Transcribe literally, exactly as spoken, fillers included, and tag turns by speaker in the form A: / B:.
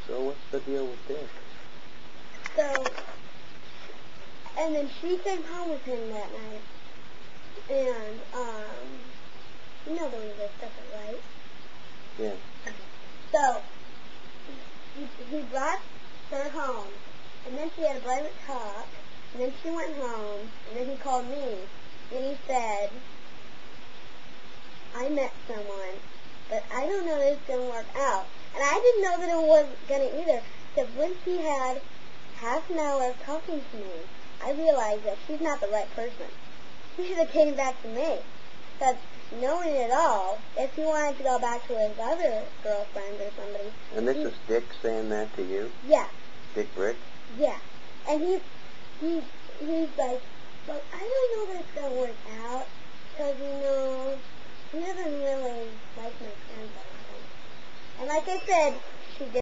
A: So what's the deal with Dick?
B: So, and then she came home with him that night. And, um, you know the way this stuff is, right?
A: Yeah.
B: So, he, he brought her home, and then she had a private talk, and then she went home, and then he called me, and he said, I met someone, but I don't know that it's going to work out. And I didn't know that it wasn't going to either, because when she had half an hour of talking to me, I realized that she's not the right person. She should have came back to me. Because knowing it all, if he wanted to go back to his other girlfriend or somebody...
A: And this
B: he,
A: is Dick saying that to you?
B: Yeah.
A: Dick Brick?
B: Yeah. And he, he, he's like, well, I don't know that it's going to work out, because, you know, he doesn't really like my friends, I don't think. And like I said,